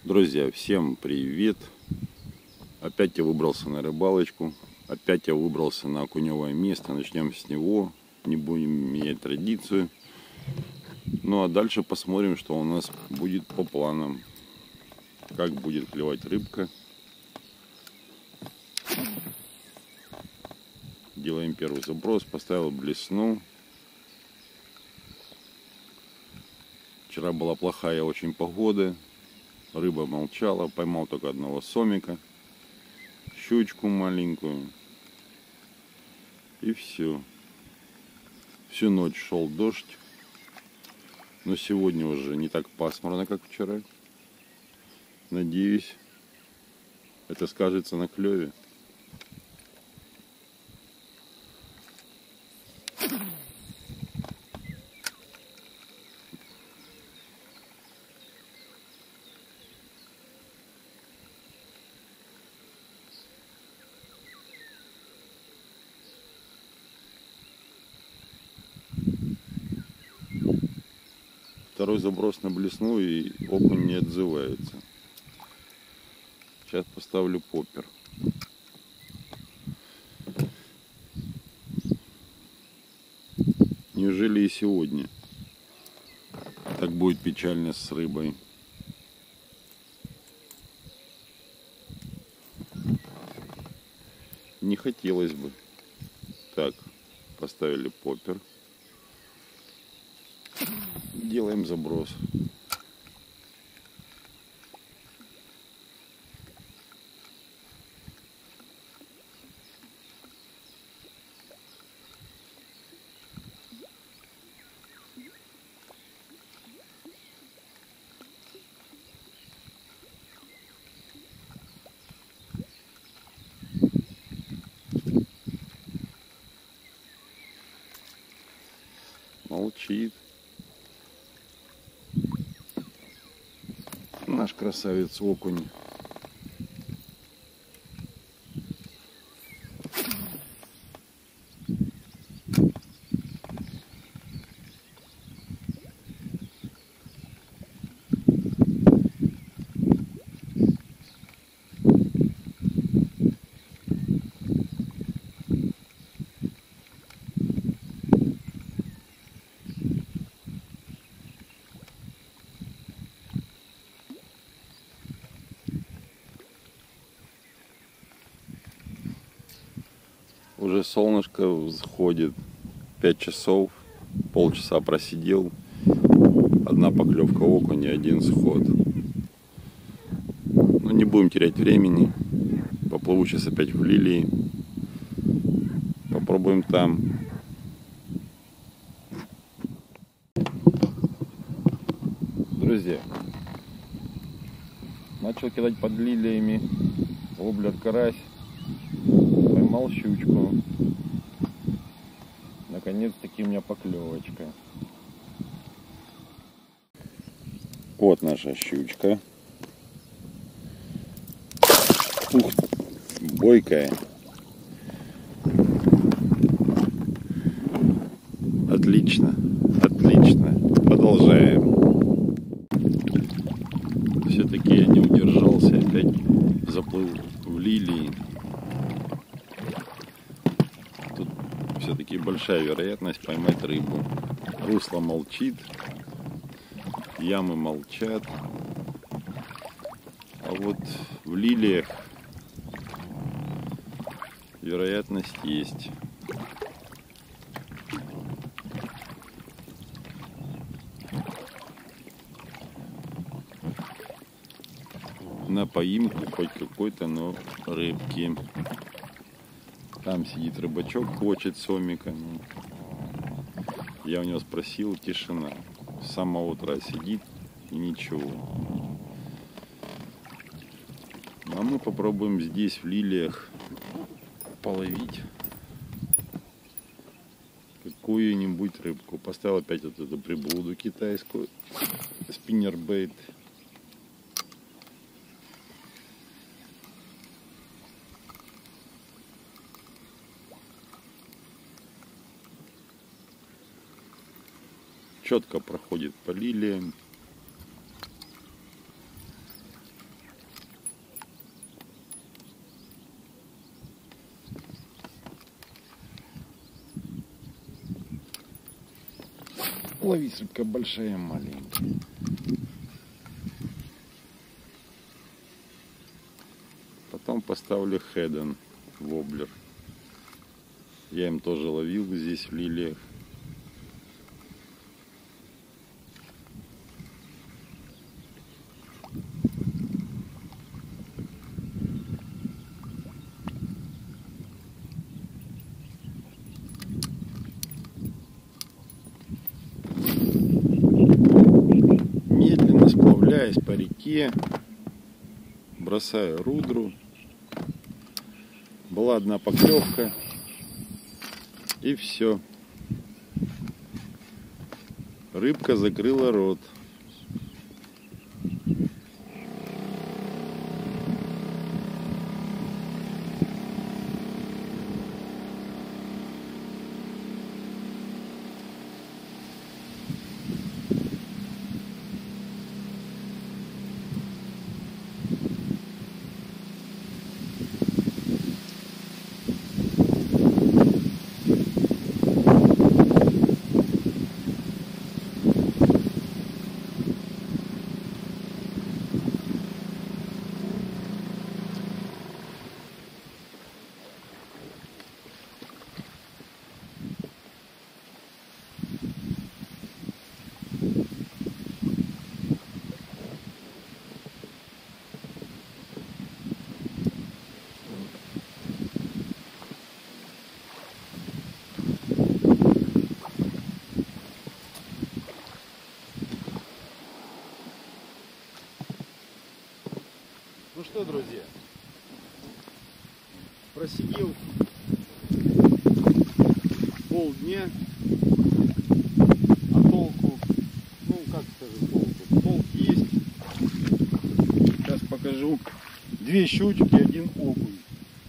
Друзья, всем привет! Опять я выбрался на рыбалочку. Опять я выбрался на окуневое место. Начнем с него. Не будем менять традицию. Ну а дальше посмотрим, что у нас будет по планам. Как будет клевать рыбка. Делаем первый заброс. Поставил блесну. Вчера была плохая очень погода. Рыба молчала. Поймал только одного сомика. Щучку маленькую. И все. Всю ночь шел дождь. Но сегодня уже не так пасмурно, как вчера. Надеюсь, это скажется на клеве. Второй заброс на блесну, и окунь не отзывается. Сейчас поставлю поппер. Неужели и сегодня так будет печально с рыбой? Не хотелось бы. Так, поставили поппер. Делаем заброс. Молчит. Наш красавец окунь. Уже солнышко взходит. 5 часов. Полчаса просидел. Одна поклевка окуня, один сход. Но не будем терять времени. Поплыву сейчас опять в лилии. Попробуем там. Друзья, начал кидать под лилиями. Воблер карась. Поймал щучку. Наконец-таки у меня поклевочка. Вот наша щучка. Ух, бойкая. Отлично, отлично. Продолжаем. Все-таки я не удержался, опять заплыл в лилии. Тут все-таки большая вероятность поймать рыбу. Русло молчит, ямы молчат. А вот в лилиях вероятность есть. На поимку хоть какой-то, но рыбки. Там сидит рыбачок, хочет сомика. Я у него спросил, тишина. С самого утра сидит и ничего. А мы попробуем здесь, в лилиях, половить какую-нибудь рыбку. Поставил опять вот эту приблуду китайскую. Спиннербейт. Четко проходит по лилиям. ловить рыбка большая, маленькая. Потом поставлю хеден воблер. Я им тоже ловил здесь в лилиях. Медленно сплавляясь по реке, бросаю рудру. Была одна поклевка, и все. Рыбка закрыла рот. Ну что, друзья, просидел полдня, а толку, ну как скажем, толк есть. Сейчас покажу. 2 щучки, 1 окунь.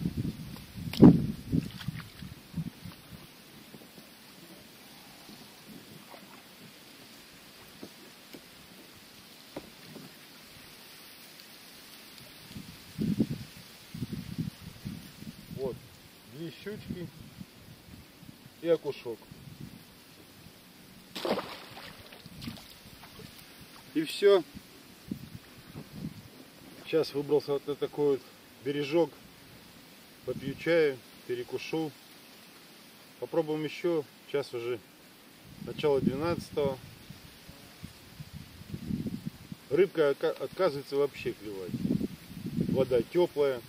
Вот, 2 щучки и окушок. И все. Сейчас выбрался вот на такой вот бережок. Попью чаю, перекушу. Попробуем еще. Сейчас уже начало 12-го. Рыбка отказывается вообще клевать. Вода теплая.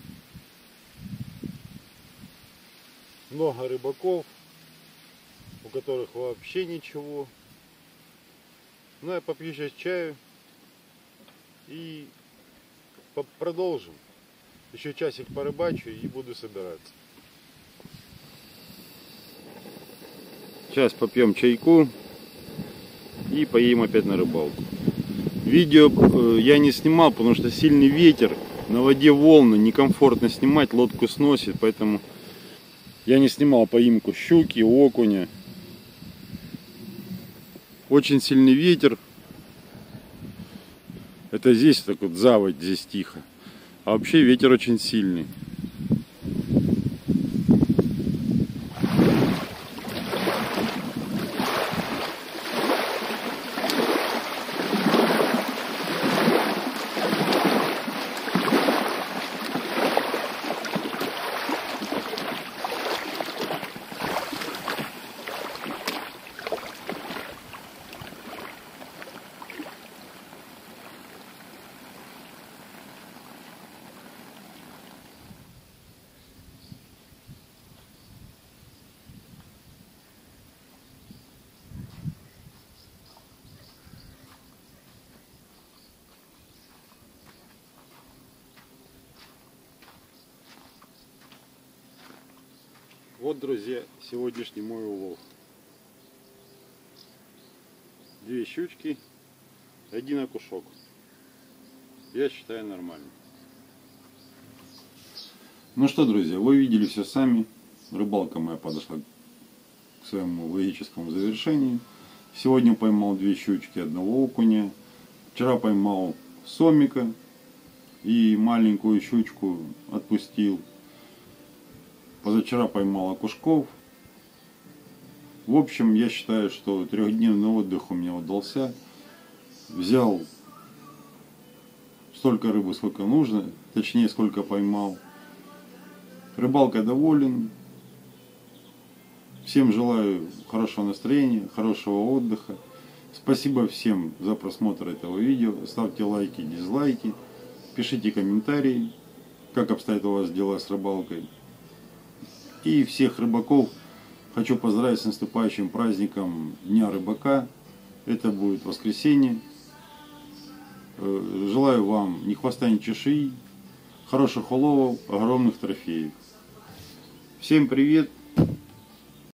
Много рыбаков, у которых вообще ничего. Ну, я попью сейчас чаю и продолжим. Еще часик порыбачу и буду собираться. Сейчас попьем чайку и поедем опять на рыбалку. Видео я не снимал, потому что сильный ветер, на воде волны, некомфортно снимать, лодку сносит, поэтому я не снимал поимку щуки, окуня. Очень сильный ветер. Это здесь так вот заводь, здесь тихо. А вообще ветер очень сильный. Вот, друзья, сегодняшний мой улов. 2 щучки, 1 окушок. Я считаю нормально. Ну что, друзья, вы видели все сами. Рыбалка моя подошла к своему логическому завершению. Сегодня поймал 2 щучки, 1 окуня. Вчера поймал сомика и маленькую щучку отпустил. Позавчера поймал окушков. В общем, я считаю, что трехдневный отдых у меня удался. Взял столько рыбы, сколько нужно, точнее, сколько поймал. Рыбалкой доволен. Всем желаю хорошего настроения, хорошего отдыха. Спасибо всем за просмотр этого видео. Ставьте лайки, дизлайки. Пишите комментарии, как обстоят у вас дела с рыбалкой. И всех рыбаков хочу поздравить с наступающим праздником Дня рыбака. Это будет воскресенье. Желаю вам ни хвоста, ни чешуи, хороших уловов, огромных трофеев. Всем привет!